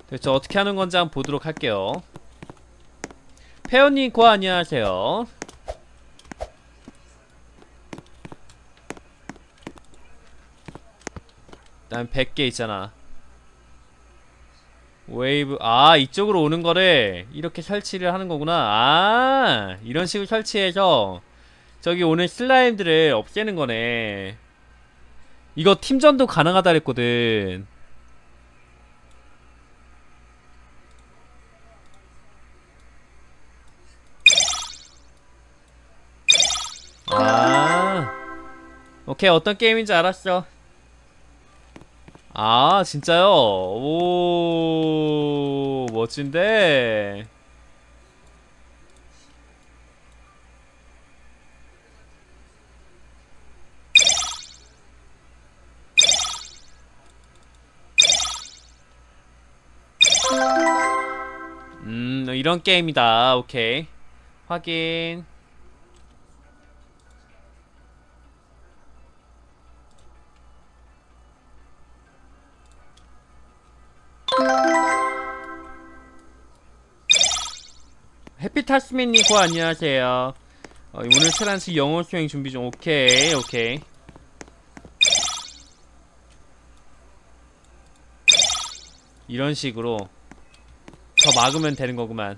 대체 어떻게 하는 건지 한번 보도록 할게요. 페어님 고 안녕하세요. 일단 100개 있잖아. 웨이브, 아, 이쪽으로 오는 거를 이렇게 설치를 하는 거구나. 아, 이런 식으로 설치해서 저기 오는 슬라임들을 없애는 거네. 이거 팀전도 가능하다 그랬거든. 아, 오케이. 어떤 게임인지 알았어. 아, 진짜요? 오, 멋진데? 이런 게임이다. 오케이. 확인. 해피타스민니고 안녕하세요. 오늘 트란스 영어 수행 준비 중. 오케이, 오케이. 이런 식으로 더 막으면 되는 거구만.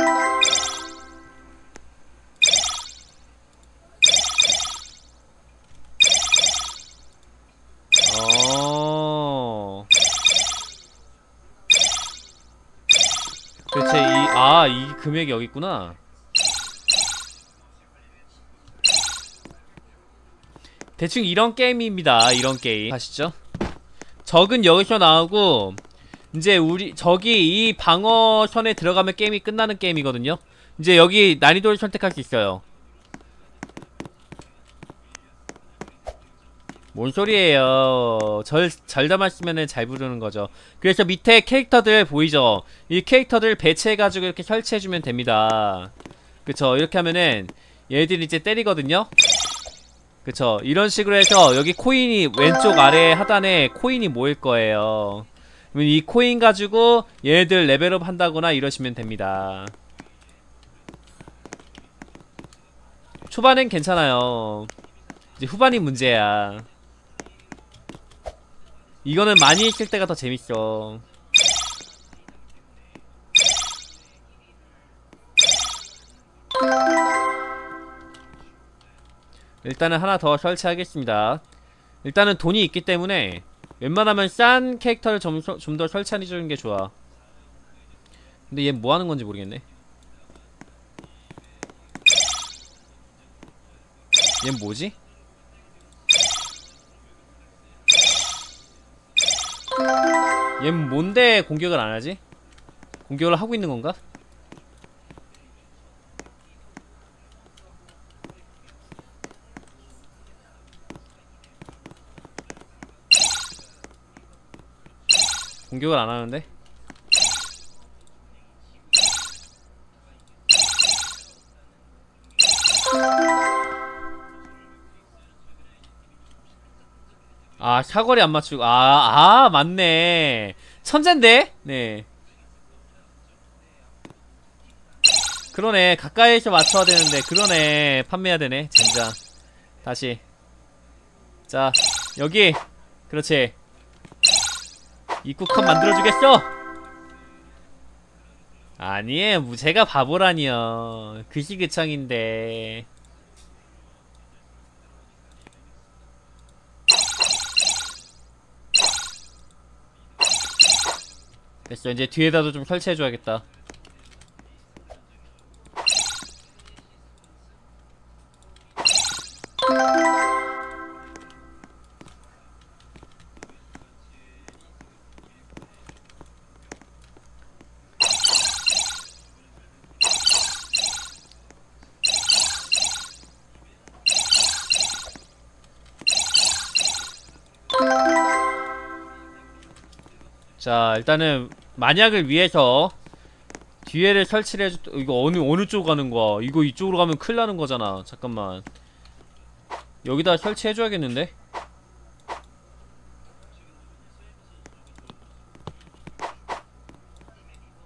그치, 이 금액이 여기 있구나. 대충 이런 게임입니다. 이런 게임. 아시죠? 적은 여기서 나오고, 이제 적이 이 방어선에 들어가면 게임이 끝나는 게임이거든요. 이제 여기 난이도를 선택할 수 있어요. 뭔 소리예요. 잘 담았으면은 잘 부르는 거죠. 그래서 밑에 캐릭터들 보이죠? 이 캐릭터들 배치해가지고 이렇게 설치해주면 됩니다. 그쵸? 이렇게 하면은 얘들이 이제 때리거든요? 그쵸? 이런 식으로 해서 여기 코인이 왼쪽 아래 하단에 코인이 모일 거예요. 그러면 이 코인 가지고 얘네들 레벨업 한다거나 이러시면 됩니다. 초반엔 괜찮아요. 이제 후반이 문제야. 이거는 많이 있을 때가 더 재밌어. 일단은 하나 더 설치하겠습니다. 일단은 돈이 있기 때문에 웬만하면 싼 캐릭터를 좀 더 설치해주는 게 좋아. 근데 얘 뭐하는 건지 모르겠네. 얘 뭐지? 얘 뭔데 공격을 안하지? 공격을 하고 있는 건가? 공격을 안하는데? 아, 사거리 안 맞추고. 맞네. 천잰데? 네. 그러네. 가까이에서 맞춰야 되는데. 그러네. 판매해야 되네. 젠장. 다시. 자, 여기. 그렇지. 입구컷 만들어주겠어? 아니에요. 제가 바보라니요. 그시그청인데. 됐어. 이제 뒤에다도 좀 설치해줘야겠다. 자, 일단은 만약을 위해서 뒤에를 설치를 해줬. 이거 어느 쪽 가는 거야? 이거 이쪽으로 가면 큰일 나는 거잖아. 잠깐만. 여기다 설치해줘야겠는데?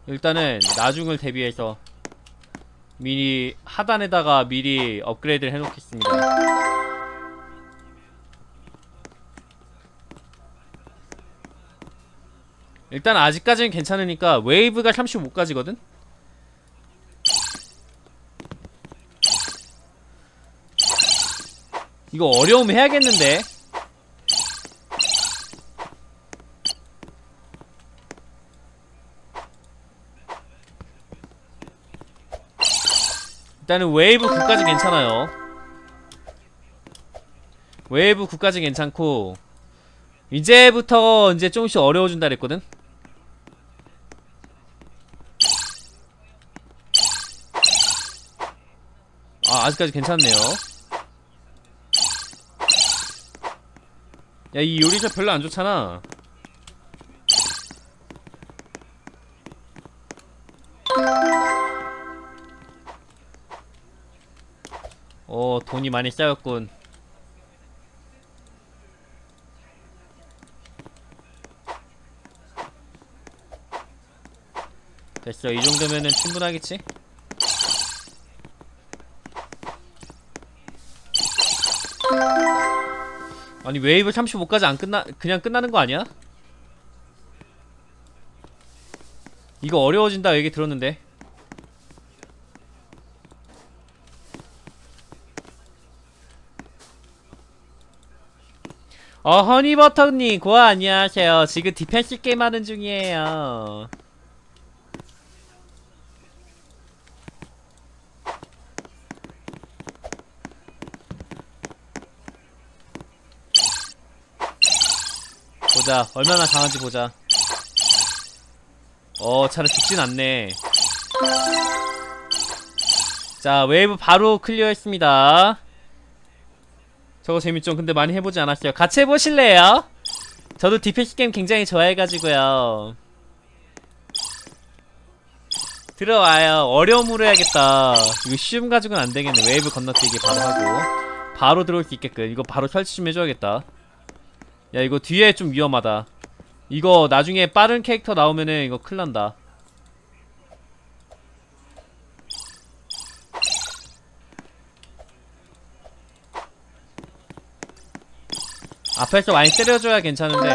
일단은 나중을 대비해서 미리 하단에다가 미리 업그레이드를 해놓겠습니다. 일단 아직까지는 괜찮으니까 웨이브가 35까지거든? 이거 어려우면 해야겠는데. 일단은 웨이브 9까지 괜찮아요. 웨이브 9까지 괜찮고 이제부터 이제 조금씩 어려워진다 그랬거든? 아, 아직까지 괜찮네요. 야, 이 요리사 별로 안 좋잖아. 돈이 많이 쌓였군. 됐어. 이 정도면은 충분하겠지? 아니 웨이브 35까지 안 그냥 끝나는 거 아니야? 이거 어려워진다 얘기 들었는데. 허니버터님 고아 안녕하세요. 지금 디펜스 게임 하는 중이에요. 보자 얼마나 강한지 보자. 차를 죽진 않네. 자 웨이브 바로 클리어했습니다. 저거 재밌죠? 근데 많이 해보지 않았어요. 같이 해보실래요? 저도 디펜스 게임 굉장히 좋아해가지고요. 들어와요. 어려움으로 해야겠다. 이거 쉬움 가지고는 안되겠네. 웨이브 건너뛰기 바로 하고 바로 들어올 수 있게끔 이거 바로 설치 좀 해줘야겠다. 야 이거 뒤에 좀 위험하다. 이거 나중에 빠른 캐릭터 나오면은 이거 큰일난다. 앞에서 많이 때려줘야 괜찮은데.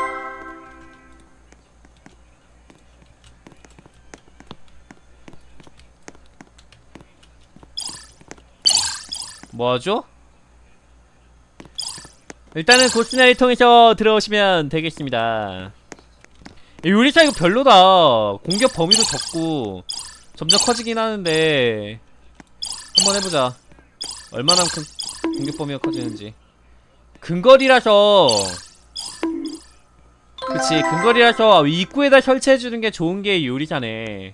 뭐하죠? 일단은 고스나를 통해서 들어오시면 되겠습니다. 요리사 이거 별로다. 공격 범위도 적고 점점 커지긴 하는데 한번 해보자. 얼마만큼 공격 범위가 커지는지. 근거리라서 그치 근거리라서 입구에다 설치해주는게 좋은게 요리사네.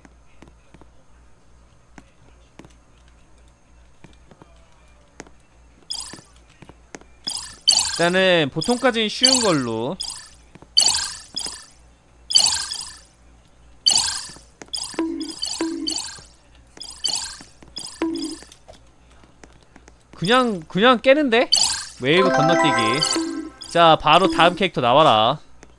일단은 보통까지는 쉬운걸로. 그냥 깨는데? 웨이브 건너뛰기. 자 바로 다음 캐릭터 나와라.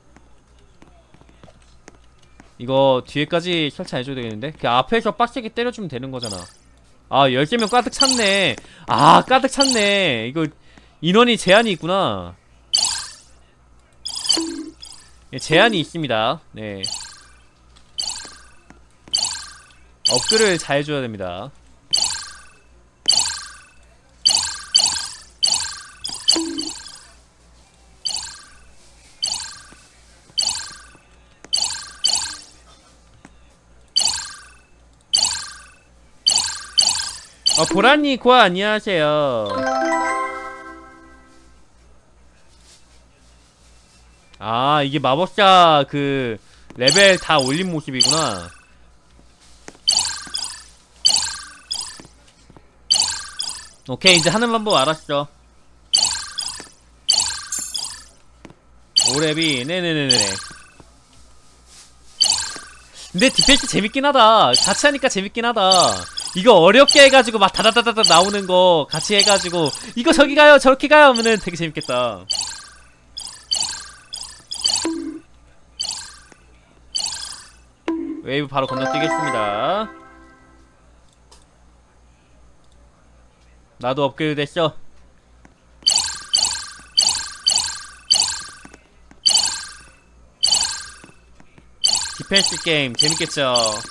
이거 뒤에까지 설치 안해줘야 되겠는데? 그 앞에서 빡세게 때려주면 되는 거잖아. 아 13명 가득 찼네. 아 가득 찼네. 이거 인원이 제한이 있구나. 예, 제한이 있습니다. 네. 업글을 잘 해줘야 됩니다. 보라니 고아 안녕하세요. 아 이게 마법사 그 레벨 다 올린 모습이구나. 오케이 이제 하는 방법 알았어. 오랩이 네네네네. 근데 디펜스 재밌긴 하다. 같이 하니까 재밌긴 하다. 이거 어렵게 해가지고 막 다다다다다 나오는 거 같이 해가지고 이거 저기 가요 저렇게 가요 하면은 되게 재밌겠다. 웨이브 바로 건너뛰겠습니다. 나도 업그레이드 됐어. 디펜스 게임 재밌겠죠?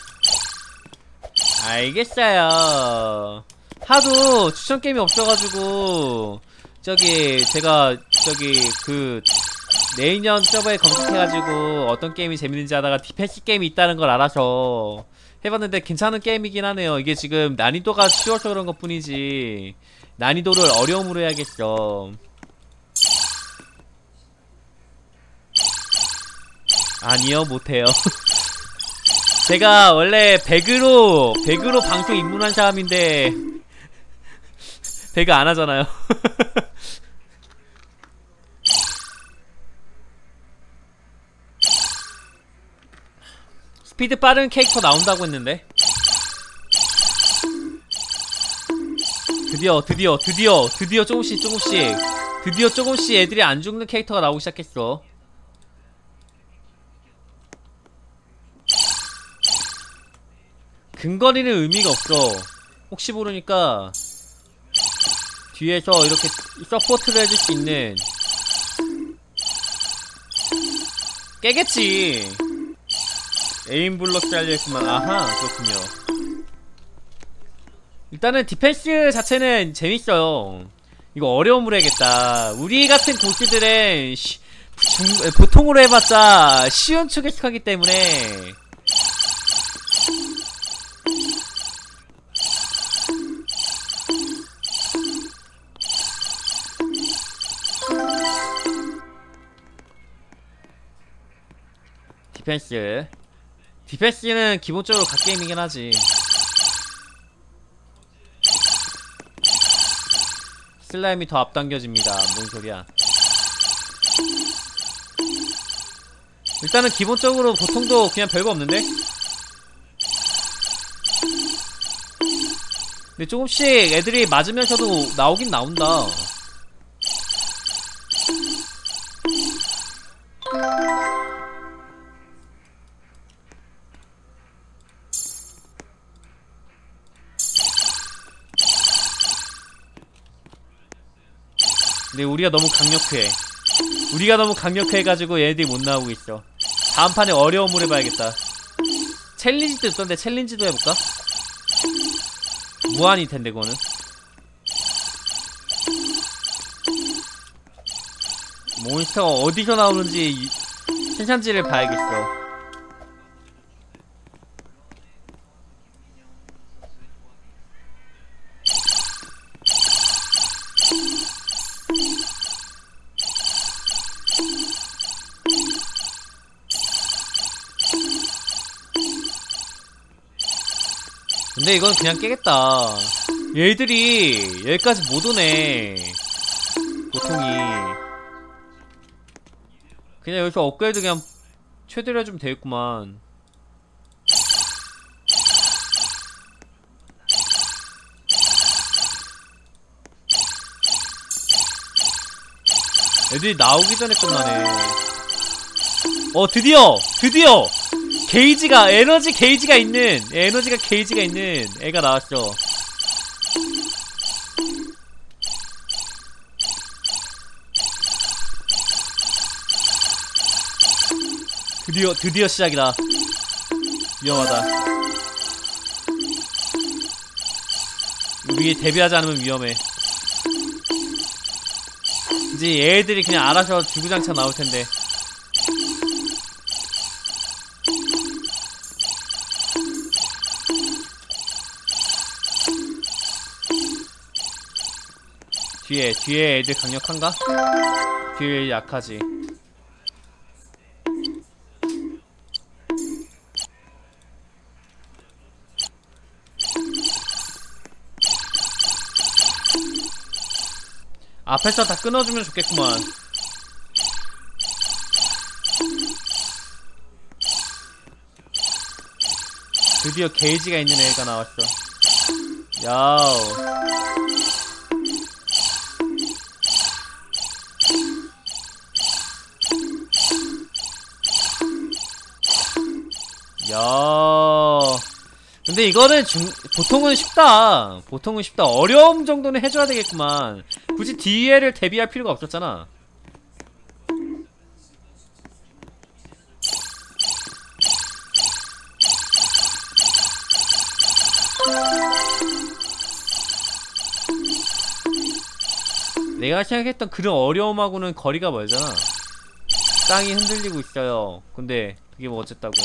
알겠어요. 하도 추천 게임이 없어가지고 제가 그 내년 서버에 검색해가지고 어떤 게임이 재밌는지 하다가 디펜스 게임이 있다는 걸 알아서 해봤는데 괜찮은 게임이긴 하네요. 이게 지금 난이도가 쉬워서 그런 것 뿐이지 난이도를 어려움으로 해야겠어. 아니요, 못해요. 제가 원래 배그로 방송 입문한 사람인데 배그 안 하잖아요. 스피드 빠른 캐릭터 나온다고 했는데 드디어 조금씩 애들이 안 죽는 캐릭터가 나오기 시작했어. 근거리는 의미가 없어. 혹시 모르니까 뒤에서 이렇게 서포트를 해줄 수 있는. 깨겠지. 에임블럭 잘려있구만. 아하, 그렇군요. 일단은 디펜스 자체는 재밌어요. 이거 어려움으로 해야겠다. 우리 같은 고수들은 보통으로 해봤자 쉬운 축에 속하기 때문에 디펜스는 기본적으로 갓게임이긴 하지. 슬라임이 더 앞당겨집니다. 뭔 소리야. 일단은 기본적으로 보통도 그냥 별거 없는데? 근데 조금씩 애들이 맞으면서도 나오긴 나온다. 근데 우리가 너무 강력해가지고 얘네들이 못 나오고 있어. 다음 판에 어려움을 해봐야겠다. 챌린지도 있던데 챌린지도 해볼까? 무한일 텐데 그거는. 몬스터가 어디서 나오는지 생산지를 봐야겠어. 근데 이건 그냥 깨겠다. 얘들이 여기까지 못 오네. 보통이 그냥 여기서 업그레이드 그냥 최대로 해주면 되겠구만. 애들이 나오기 전에 끝나네. 드디어 에너지가 게이지가 있는 애가 나왔어. 드디어 시작이다. 위험하다. 우리 데뷔하지 않으면 위험해. 이제 얘들이 그냥 알아서 주구장창 나올 텐데. 뒤에 애들 강력한가? 뒤에 약하지. 앞에서 다 끊어주면 좋겠구만. 드디어 게이지가 있는 애가 나왔어. 야우. 야. 근데 이거는 보통은 쉽다. 보통은 쉽다. 어려움 정도는 해줘야 되겠구만. 굳이 뒤에를 대비할 필요가 없었잖아. 내가 생각했던 그런 어려움하고는 거리가 멀잖아. 땅이 흔들리고 있어요. 근데 그게 뭐 어쨌다고.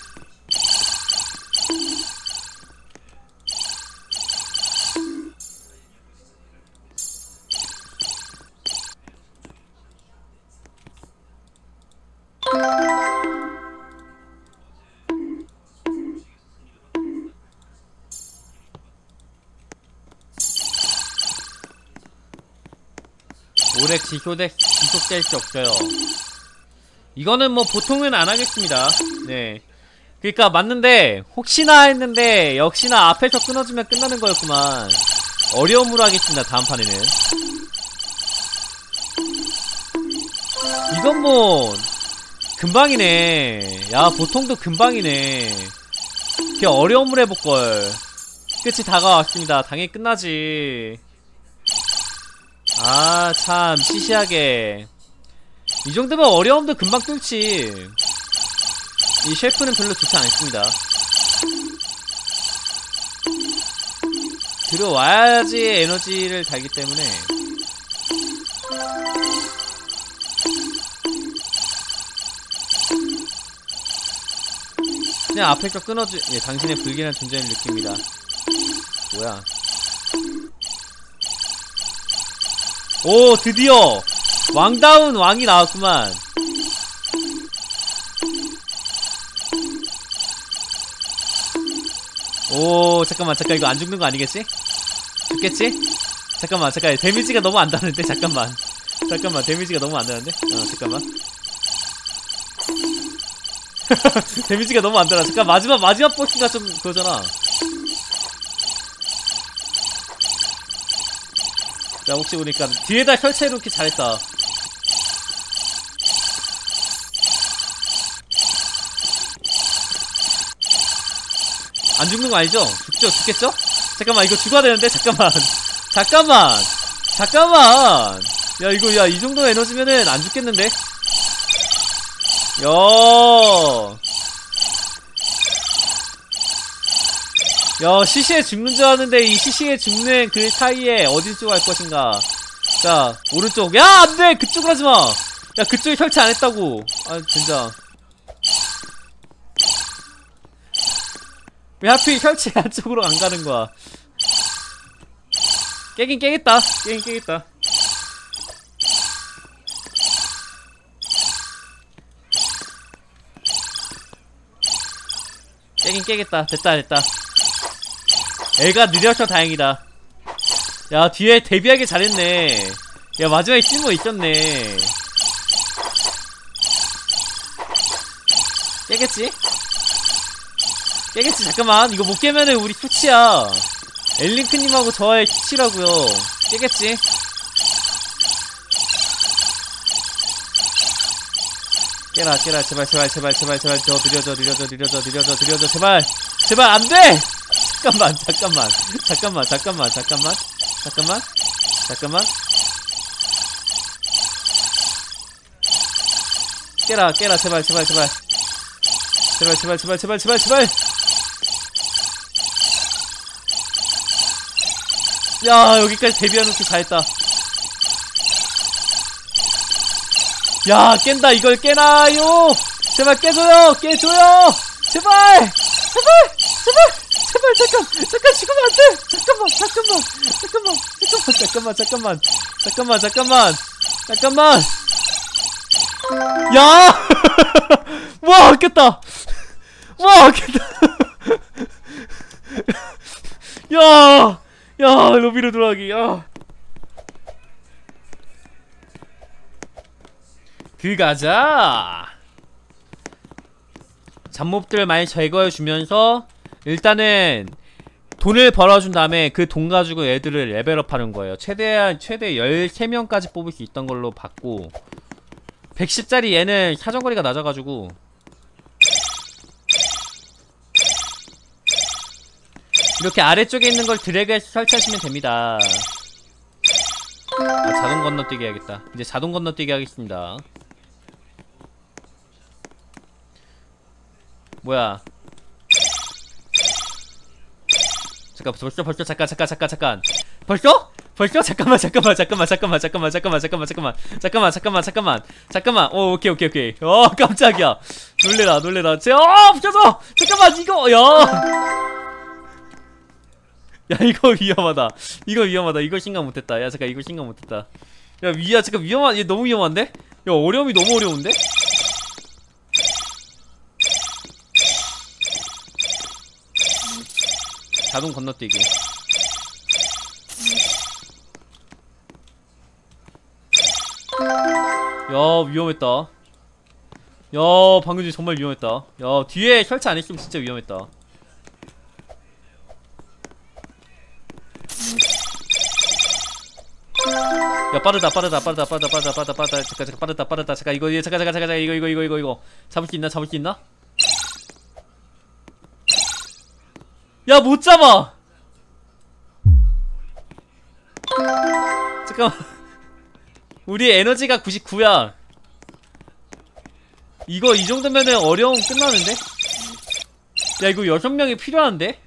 오래 지속될 수 없어요. 이거는 뭐 보통은 안 하겠습니다. 네. 그니까 맞는데 혹시나 했는데 역시나 앞에서 끊어주면 끝나는 거였구만. 어려움으로 하겠습니다. 다음 판에는. 이건 뭐 금방이네. 야, 보통도 금방이네. 그냥 어려움을 해볼걸. 끝이 다가왔습니다. 당연히 끝나지. 아, 참 시시하게. 이 정도면 어려움도 금방 뚫지. 이 셰프는 별로 좋지 않습니다. 들어와야지 에너지를 달기 때문에. 그냥 앞에서 예, 당신의 불길한 존재를 느낍니다. 뭐야. 오, 드디어 왕다운 왕이 나왔구만. 오, 잠깐만 이거 안 죽는 거 아니겠지? 죽겠지? 잠깐만 데미지가 너무 안 나는데. 잠깐만 데미지가 너무 안 나는데. 잠깐만. 데미지가 너무 안 나라. 잠깐, 마지막 보스가 좀 그거잖아. 자, 혹시 보니까 뒤에다 혈체해놓기 잘했다. 안 죽는 거 아니죠? 죽겠죠? 잠깐만, 이거 죽어야 되는데. 잠깐만. 야, 이거, 야, 이 정도 에너지면은 안 죽겠는데? 야. 야, 시시에 죽는 줄 아는데 이 시시에 죽는 그 사이에 어딜 쪽 갈 것인가. 자, 오른쪽. 야, 안돼! 그쪽으로 하지마! 야, 그쪽에 혈치 안 했다고. 아, 진짜. 왜 하필 혈치 안쪽으로 안 가는 거야. 깨긴 깨겠다. 깨긴 깨겠다. 됐다. 애가 느려서 다행이다. 야, 뒤에 데뷔하기 잘했네. 야, 마지막에 쓸모 있었네. 깨겠지? 잠깐만. 이거 못 깨면은 우리 투치야. 엘링크님하고 저의 투치라고요. 깨겠지? 깨라. 제발. 저 느려져. 제발, 안 돼! 잠깐만. 깨라. 제발. 야, 여기까지 데뷔해놓기 잘했다. 야, 깬다. 이걸 깨나요? 제발 깨줘요. 제발. 잠깐 죽으면 안 돼. 잠깐만. 야! 와, 깼다. 야, 로비로 돌아가기. 야. 가자. 잡몹들 많이 제거해주면서 일단은 돈을 벌어준 다음에 그 돈 가지고 애들을 레벨업하는 거예요. 최대 13명까지 뽑을 수 있던 걸로 받고 110짜리 얘는 사정거리가 낮아가지고 이렇게 아래쪽에 있는 걸 드래그해서 설치하시면 됩니다. 아, 자동 건너뛰기 해야겠다. 이제 자동 건너뛰기 하겠습니다. 뭐야? 잠깐, 벌써 잠깐. 잠깐만. 오, 오케이. 깜짝이야. 놀래라. 붙여서! 잠깐만, 이거, 야, 이거 위험하다. 이거 생각 못했다. 야, 잠깐, 이거 생각 못했다. 야, 잠깐, 얘 너무 위험한데? 야, 어려움이 너무 어려운데? 자동 건너뛰기. 야, 위험했다. 야, 방금 전에 정말 위험했다. 야, 뒤에 설치 안 했으면 진짜 위험했다. 야, 빠르다. 잠깐, 빠르다. 잠깐, 이거. 잡을 수 있나? 야, 못 잡아! 잠깐만. 우리 에너지가 99야. 이거 이 정도면은 어려움 끝나는데? 야, 이거 6명이 필요한데?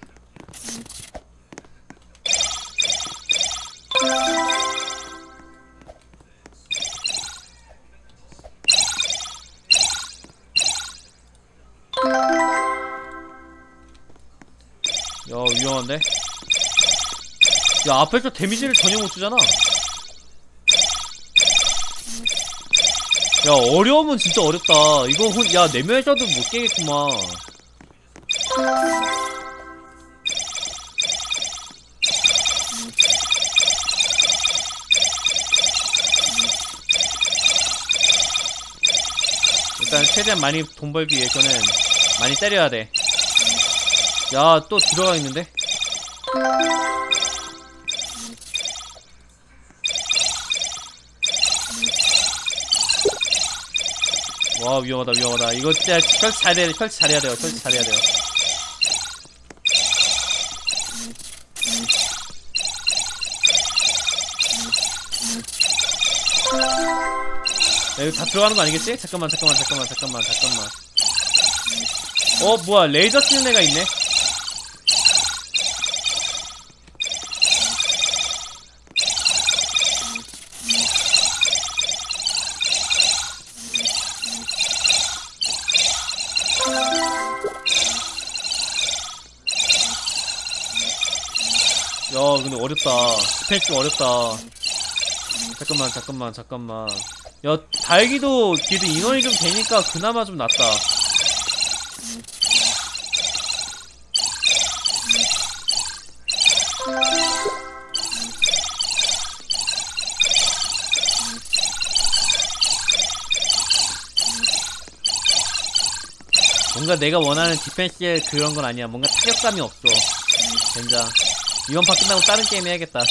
야, 위험한데? 야, 앞에서 데미지를 전혀 못 주잖아. 야, 어려움은 진짜 어렵다. 이거 야, 4명이서도 못 깨겠구만. 일단 최대한 많이 돈 벌기 위해서는 많이 때려야 돼. 야, 또 들어가 있는데? 와, 위험하다. 이거 진짜 설치 잘해야 돼요. 야, 이거 다 들어가는 거 아니겠지? 잠깐만. 뭐야, 레이저 쓰는 애가 있네? 야, 근데 어렵다. 디펜스 어렵다. 잠깐만. 야, 달기도 걔도 인원이 좀 되니까 그나마 좀 낫다. 뭔가 내가 원하는 디펜스의 그런 건 아니야. 뭔가 타격감이 없어. 젠장. 이번 판 끝나고 다른 게임 해야겠다.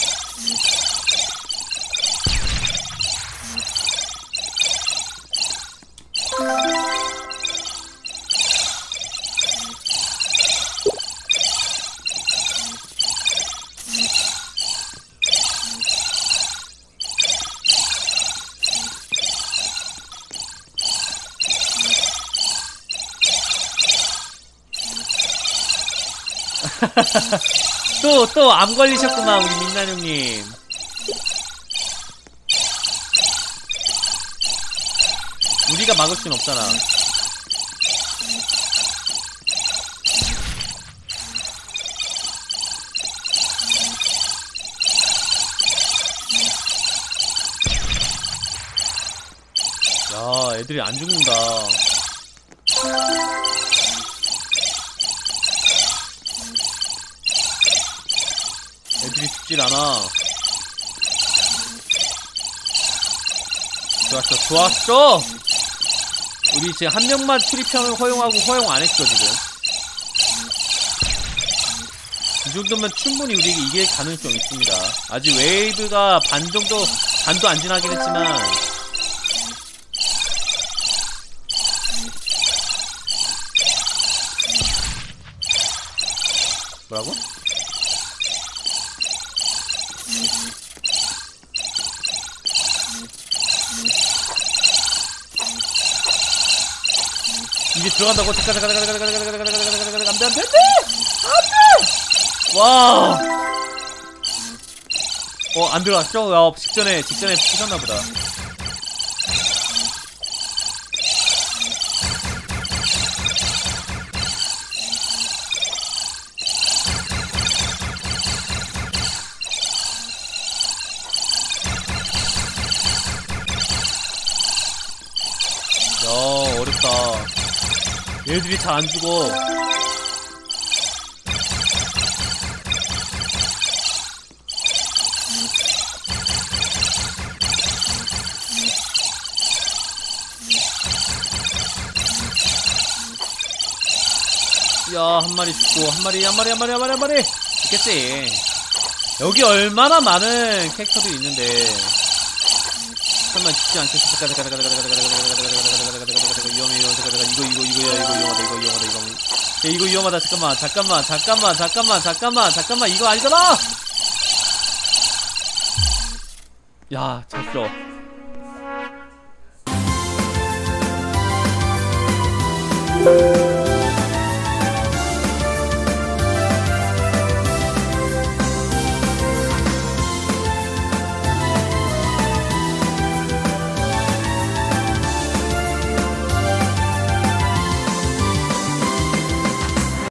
또 암 걸리셨구만, 우리 민나뇽님. 우리가 막을 순 없잖아. 야, 애들이 안 죽는다. 애들이 죽질 않아. 좋았어. 우리 지금 한 명만 출입형을 허용하고 허용 안 했어, 지금. 이 정도면 충분히 우리에게 이길 가능성이 있습니다. 아직 웨이브가 반도 안 지나긴 했지만. 뭐라고? 이게 들어간다고? 잠깐 안돼 안돼 와. 안 들어갔죠? 야, 직전에 부셨나보다. 야, 어렵다. 얘들이 잘 안 죽어. 야, 한 마리 죽고, 한 마리. 있겠지. 여기 얼마나 많은 캐릭터들이 있는데. 설마 죽지 않겠어. 위험해. 이거 위험하다. 잠깐만. 이거 아니잖아! 야, 졌어.